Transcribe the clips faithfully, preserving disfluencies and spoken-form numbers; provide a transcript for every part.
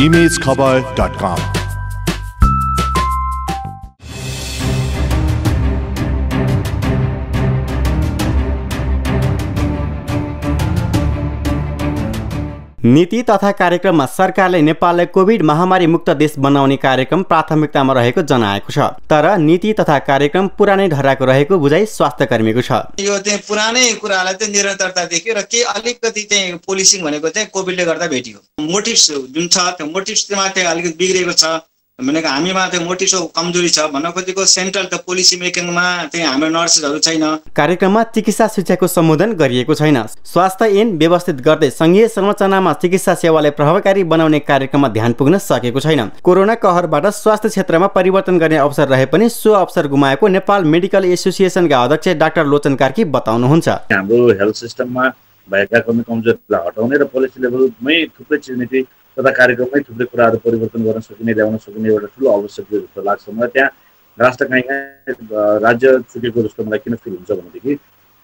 Image खबर dot कम। नीति तथा कार्यक्रममा सरकारले नेपाललाई कोभिड महामारी मुक्त देश बनाउने कार्यक्रम प्राथमिकतामा रहेको जनाएको छ। तर नीति तथा कार्यक्रम पुरानै ढराएको रहेको बुझाइ स्वास्थ्य कर्मीको छ। यो चाहिँ पुरानै कुरालाई चाहिँ निरन्तरता देखियो र के अलिकति चाहिँ पोलिसिङ भनेको चाहिँ कोभिडले गर्दा भेटियो। मोटिभ्स जुन छ त्यो मोटिभ्समा चाहिँ अलिकति बिग्रेको छ भनेको हामीमा चाहिँ मोटिभ्सको कमजोरी छ भन्न खोजेको सेन्ट्रल त पोलिसी मेकिङमा चाहिँ हाम्रो नर्सेसहरू छैन। कार्यक्रममा चिकित्सा शिक्षाको सम्बोधन गरिएको छैन। स्वास्थ्य ऐन व्यवस्थित गर्दै संघीय संरचनामा चिकित्सा सेवालाई प्रभावकारी बनाउने कार्यक्रममा ध्यान पुग्न सकेको छैन। कोरोना कहरबाट स्वास्थ्य क्षेत्रमा परिवर्तन गर्ने अवसर रहे पनि सो अवसर गुमाएको नेपाल मेडिकल एसोसिएसनका अध्यक्ष डाक्टर लोचन कार्की बताउनुहुन्छ। हाम्रो हेल्थ सिस्टममा भएका कमी कमजोरीलाई हटाउने र पोलिसी लेभलमै थुप्रै नीति तथा कार्यक्रममै थुप्रै कुराहरू परिवर्तन गर्न सकिने ल्याउन सकिने एउटा ठुलो आवश्यकता जस्तो लाग्छ मलाई। त्यहाँ राष्ट्र कहीँ कहीँ राज्य चुकेको जस्तो मलाई किन फिल हुन्छ भनेदेखि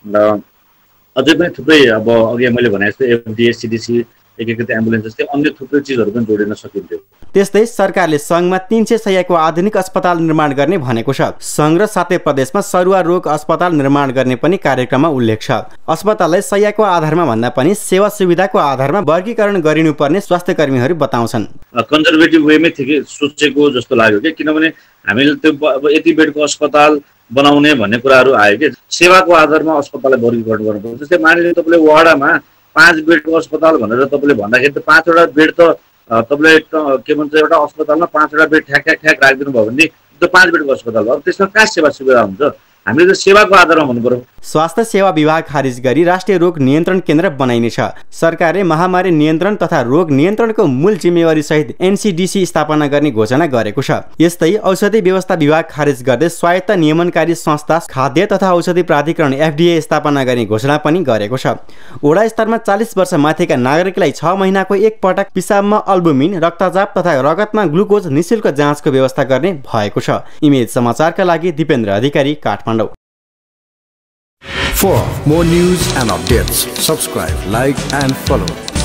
अझै पनि थुप्रै अब अघि मैले भने जस्तै एफडिए सिडिसी एकीकृत एम्बुलेन्स जस्तै अन्य थुप्रै चिजहरू पनि जोडिन सकिन्थ्यो। त्यस्तै सरकारले सङ्घमा तीन सय शय्याको आधुनिक अस्पताल निर्माण गर्ने भनेको छ। सङ्घ र सातै प्रदेशमा सरुवा रोग अस्पताल निर्माण गर्ने पनि कार्यक्रममा उल्लेख छ। अस्पताललाई शय्याको आधारमा भन्दा पनि सेवा सुविधाको आधारमा वर्गीकरण गरिनुपर्ने स्वास्थ्य कर्मीहरू बताउँछन्। कन्जर्भेटिभ वेमै ठिकै सोचेको जस्तो लाग्यो कि किनभने हामीले त्यो यति बेडको अस्पताल बनाउने भन्ने कुराहरू आयो कि सेवाको आधारमा अस्पताललाई वर्गीकरण गर्नुपर्छ। जस्तै मानिलिनु तपाईँले वडामा पाँच बेडको अस्पताल भनेर तपाईँले भन्दाखेरि त पाँचवटा बेड त तपाईँले के भन्छ एउटा अस्पतालमा पाँचवटा बेड ठ्याक ठ्याक ठ्याक राखिदिनु भयो भने त्यो पाँच बेडको अस्पताल हो। अब त्यसमा कहाँ सेवा सुविधा हुन्छ? हामीले त सेवाको आधारमा भन्नु पर्यो। स्वास्थ्य सेवा विभाग खारिज गरी राष्ट्रिय रोग नियन्त्रण केन्द्र बनाइनेछ। सरकारले महामारी नियन्त्रण तथा रोग नियन्त्रणको मूल जिम्मेवारी सहित एनसीडीसी स्थापना गर्ने घोषणा गरेको छ। यस्तै औषधि व्यवस्था विभाग खारिज गर्दै स्वायत्त नियमनकारी संस्था खाद्य तथा औषधि प्राधिकरण एफडीए स्थापना गर्ने घोषणा पनि गरेको छ। वडा स्तरमा चालीस वर्ष माथिका नागरिकलाई छ महिनाको एक पटक पिसाबमा अल्बुमिन, रक्तचाप तथा रगतमा ग्लुकोज निशुल्क जाँचको व्यवस्था गर्ने भएको छ। इमेज समाचारका लागि दिपेन्द्र अधिकारी, Kathmandu. For more news and updates, subscribe, like and follow